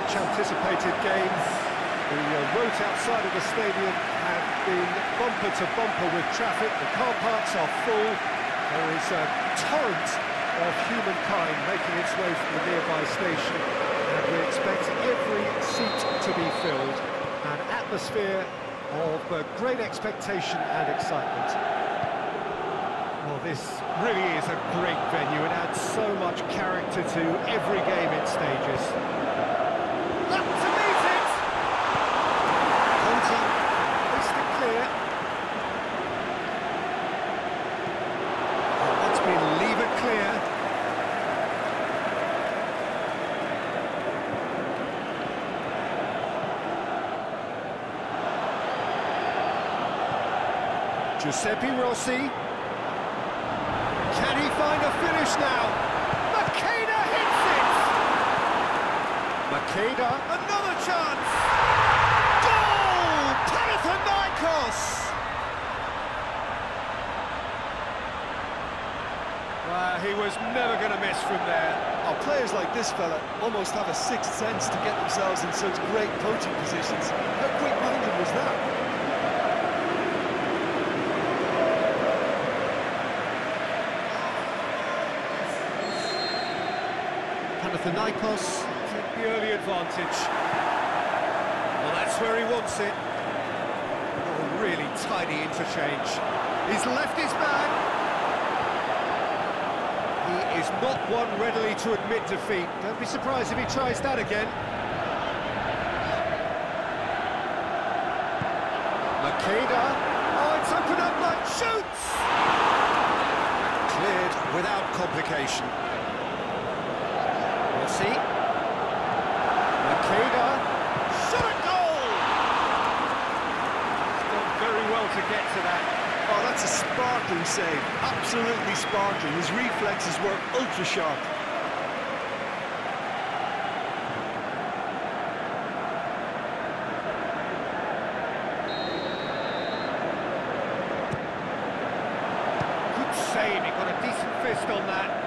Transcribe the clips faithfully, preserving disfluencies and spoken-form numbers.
much anticipated game. The uh, roads outside of the stadium have been bumper to bumper with traffic. The car parks are full. There is a torrent of humankind making its way from the nearby station, and we expect every seat to be filled. An atmosphere of uh, great expectation and excitement. Well, this really is a great venue. It adds so much character to every game it stages. Up to meet it! Conti, hoist it clear. Oh, that's been levered clear. Giuseppe Rossi. Can he find a finish now? Macheda hits it! Macheda, another chance! Goal! Panathinaikos! Well, he was never going to miss from there. Oh, players like this fella almost have a sixth sense to get themselves in such great coaching positions. How quick-minded was that? Panathinaikos take the early advantage. Well, that's where he wants it. Oh, really tidy interchange. He's left his man. He is not one readily to admit defeat. Don't be surprised if he tries that again. Macheda. Oh, it's opened up like shoots! Cleared without complication. See, Macheda, shot a goal! He's done very well to get to that. Oh, that's a sparkling save, absolutely sparkling. His reflexes were ultra sharp. Good save, he got a decent fist on that.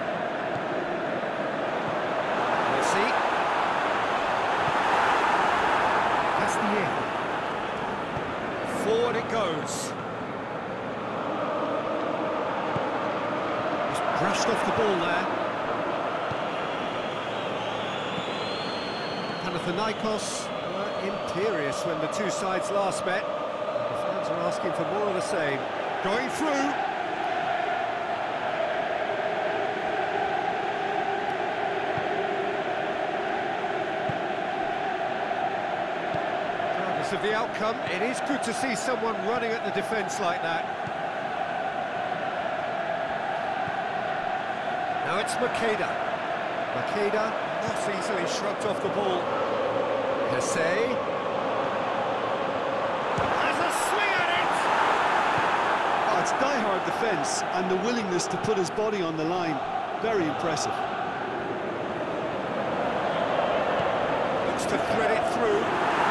Forward it goes. Just brushed off the ball there. Panathinaikos were imperious when the two sides last met. The fans are asking for more of the same. Going through. Of the outcome, it is good to see someone running at the defence like that. Now it's Macheda. Macheda not easily shrugged off the ball. Hesse has a swing at it! Oh, it's die-hard defence and the willingness to put his body on the line. Very impressive. Looks to thread it through.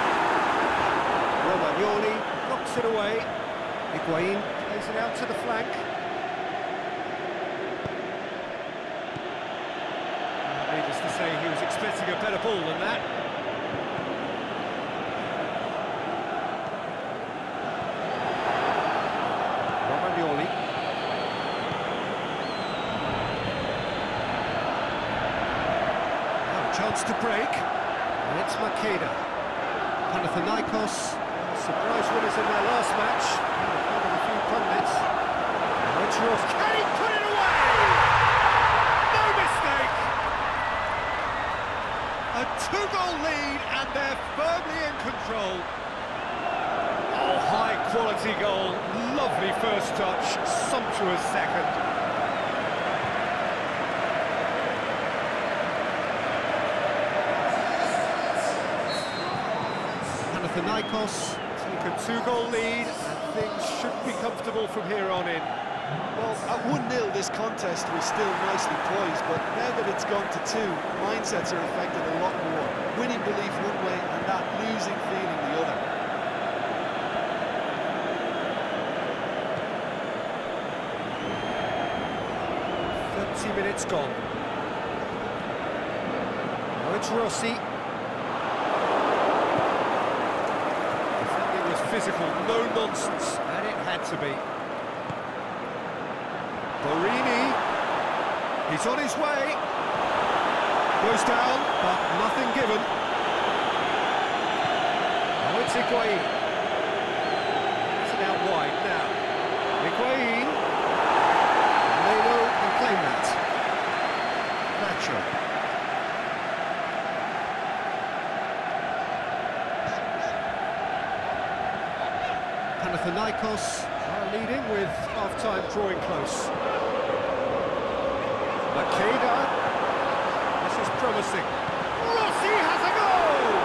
Romagnoli knocks it away. Higuain plays it out to the flank. Needless to say, he was expecting a better ball than that. Romagnoli. Now a chance to break. And it's Macheda. Panathinaikos. Surprise winners in their last match. Oh, a few pundits. Ross, can he put it away? No mistake! A two-goal lead and they're firmly in control. Oh, high-quality goal. Lovely first touch, sumptuous second. Panathinaikos take a two-goal lead, and things should be comfortable from here on in. Well, at one nil this contest was still nicely poised, but now that it's gone to two, mindsets are affected a lot more. Winning belief one way and that losing feeling the other. thirty minutes gone. Now it's Rossi. physical, no nonsense, and it had to be. Borini, he's on his way. Goes down, but nothing given. Oh, it's Higuain. It's it out wide now. Higuain. Leno can claim that. Nacho. Panathinaikos are leading with half-time drawing close. Makeda. This is promising. Rossi has a goal!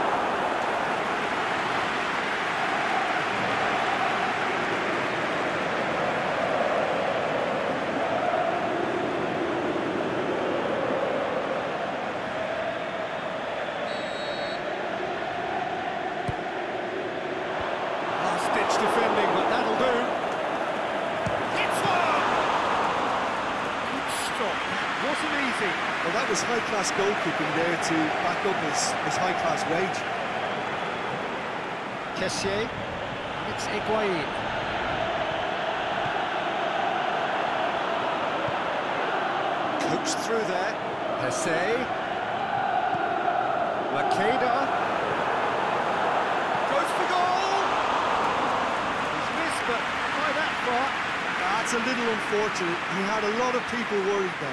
Last-ditch defending, but that'll do. It's one! Good stop. Wasn't easy. Well, that was high-class goalkeeping there to back up his, his high-class wage. Kessié, it's Higuain. Coached through there. Hesse. Makeda. Goes for goal! He's missed, but by that far. That's a little unfortunate. He had a lot of people worried then.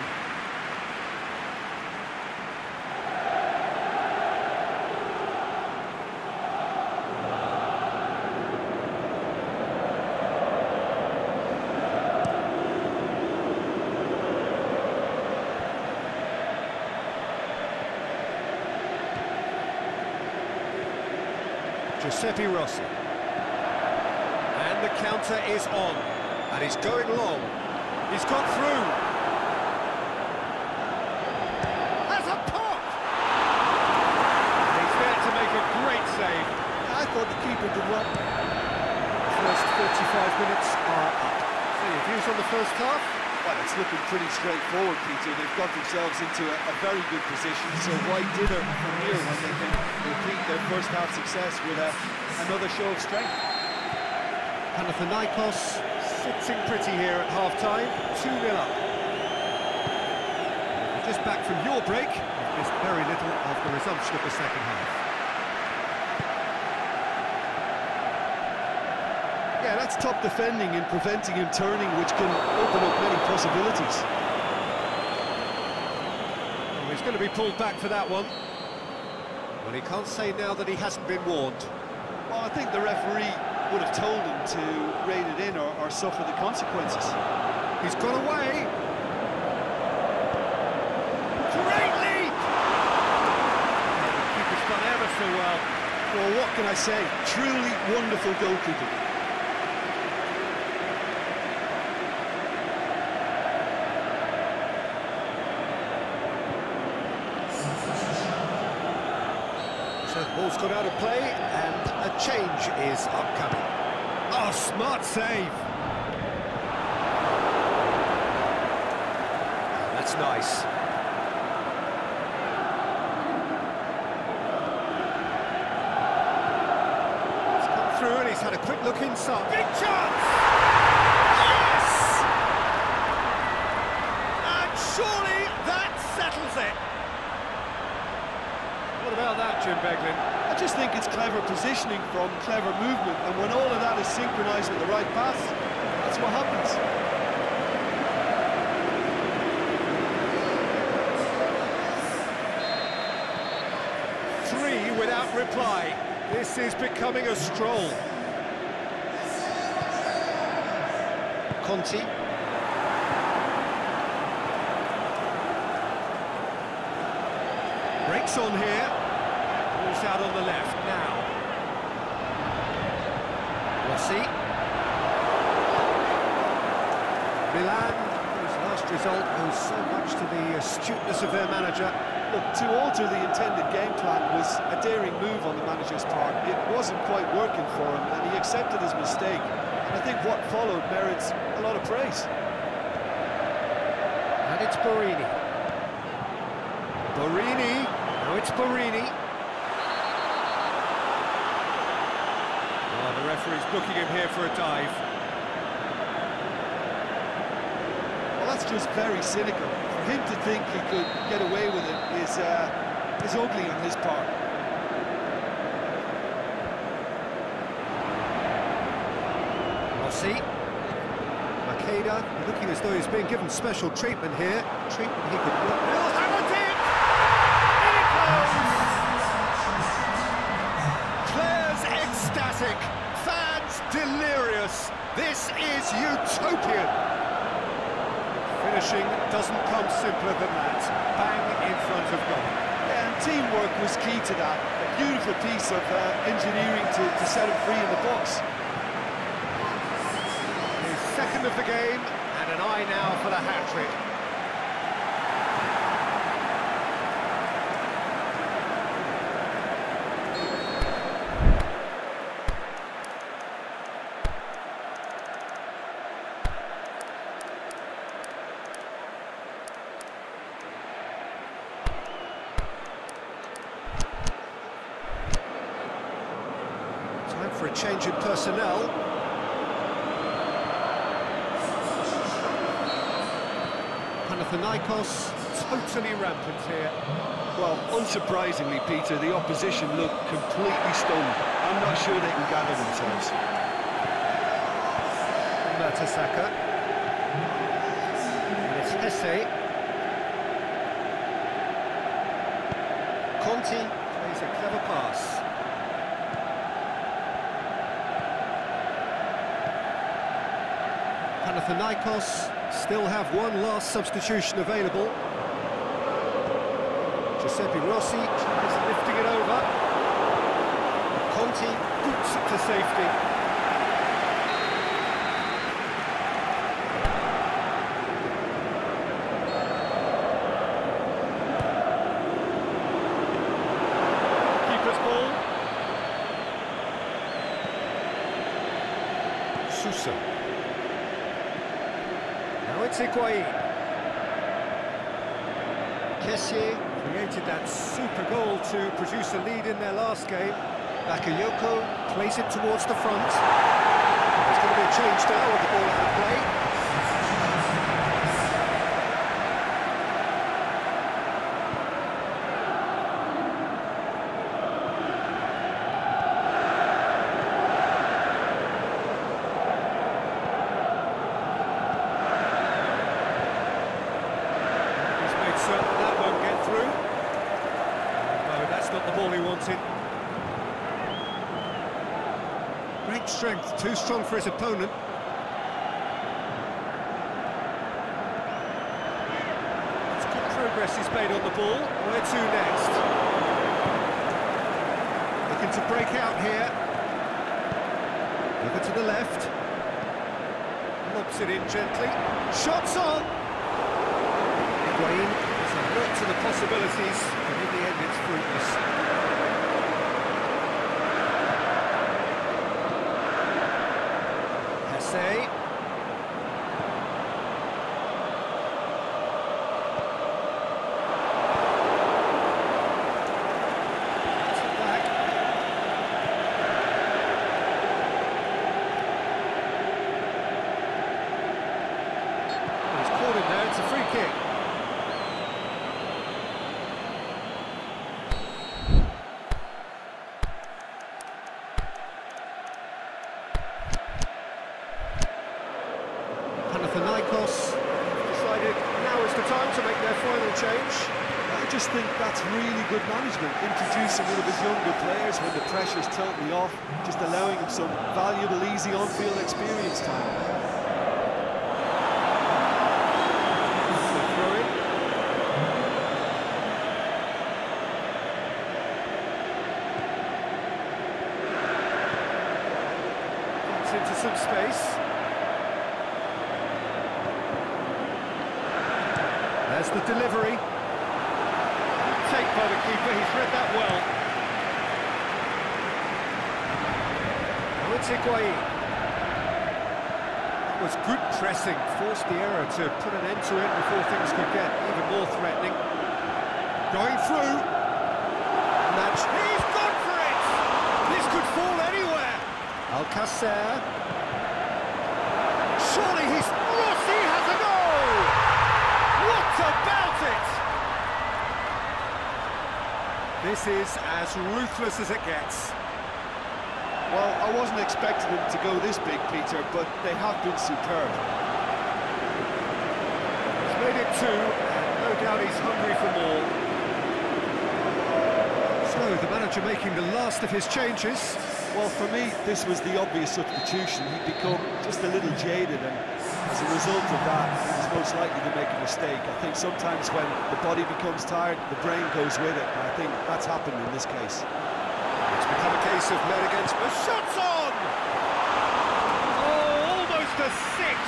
Giuseppe Rossi. And the counter is on. And he's going long. He's got through. Has a pop! He's there to make a great save. I thought the keeper did well. First forty-five minutes are up. So your views on the first half? Well, it's looking pretty straightforward, Peter. They've got themselves into a, a very good position, so why dither from here when they can repeat their first half success with a, another show of strength? Panathinaikos sitting pretty here at half-time, two nil up. You're just back from your break, you've missed very little of the resumption of the second half. Yeah, that's top defending and preventing him turning, which can open up many possibilities. Well, he's going to be pulled back for that one. Well, he can't say now that he hasn't been warned. Well, I think the referee would have told him to rein it in or, or suffer the consequences. He's gone away. Great leap! The keeper's done ever so well. Well, what can I say? Truly wonderful goalkeeping. So the ball's got out of play, and a change is upcoming. Oh, smart save! That's nice. He's come through and he's had a quick look inside. Big chance! Yes! And surely that settles it. What about that, Jim Beglin? I just think it's clever positioning from clever movement, and when all of that is synchronised with the right pass, that's what happens. Three without reply. This is becoming a stroll. Conti. Breaks on here. Ball's out on the left now. Rossi. Milan, whose last result owes so much to the astuteness of their manager. Look, to alter the intended game plan was a daring move on the manager's part. It wasn't quite working for him, and he accepted his mistake. And I think what followed merits a lot of praise. And it's Borini. Borini. Now it's Borini. Oh, the referee's booking him here for a dive. Well, that's just very cynical. For him to think he could get away with it is, uh, is ugly on his part. Rossi. Makeda looking as though he's being given special treatment here. Treatment he could... Will Hamilton! In it goes! Players ecstatic, fans delirious. This is utopian. Finishing doesn't come simpler than that. Bang in front of goal. Yeah, and teamwork was key to that. A beautiful piece of uh, engineering to, to set him free in the box. His second of the game, and an eye now for the hat-trick. Time for a change in personnel. Panathinaikos totally rampant here. Well, unsurprisingly, Peter, the opposition look completely stunned. I'm not sure they can gather themselves. Mertesacker. And it's Hesse. Conti plays a clever pass. Panathinaikos still have one last substitution available. Giuseppe Rossi is lifting it over. Conti boots it to safety. Keeper's ball. Sousa. Now it's Higuain. Kessié created that super goal to produce a lead in their last game. Bakayoko plays it towards the front. There's going to be a change now with the ball out of play. Certain that won't get through. No, that's not the ball he wanted. Great strength, too strong for his opponent. It's good progress he's made on the ball. Where to next? Looking to break out here. Over to the left. Lobs it in gently. Shots on! Higuain is alert to the possibilities, but in the end it's fruitless. Hesse. Gets it back. He's caught him there, it's a free kick. Panathinaikos decided now is the time to make their final change. I just think that's really good management, introducing one of his younger players when the pressure's totally off, just allowing him some valuable, easy on-field experience time. Throw-in. Gets into some space. There's the delivery. Take by the keeper, he's read that well. Now it's Higuain. That was good pressing, forced the error to put an end to it before things could get even more threatening. Going through. And that's... He's gone for it! This could fall anywhere! Alcacer. Surely he's... Rossi has a goal! What about it? This is as ruthless as it gets. Well, I wasn't expecting them to go this big, Peter, but they have been superb. He's made it two, and no doubt he's hungry for more. So, the manager making the last of his changes. Well, for me, this was the obvious substitution. He'd become just a little jaded, and as a result of that, he was most likely to make a mistake. I think sometimes when the body becomes tired, the brain goes with it, and I think that's happened in this case. It's become a case of men against... The shot's on! Oh, almost a sixth!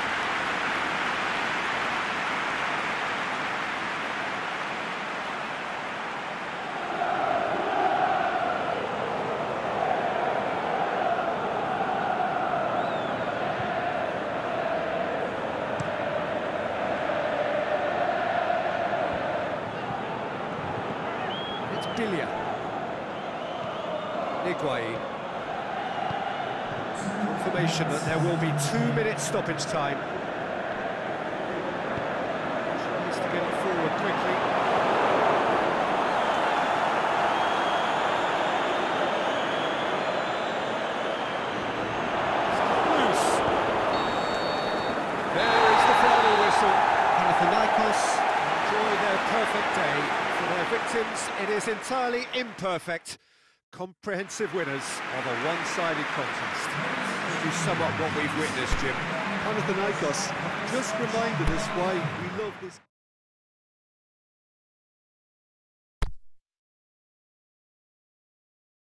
It's Biglia. Higuain. Confirmation that there will be two minutes stoppage time. Needs to get it forward quickly. It's loose. There is the final whistle. Panathinaikos enjoy their perfect day. For their victims, it is entirely imperfect. Comprehensive winners of a one-sided contest. To sum up what we've witnessed, Jim. Panathinaikos just reminded us why we love this.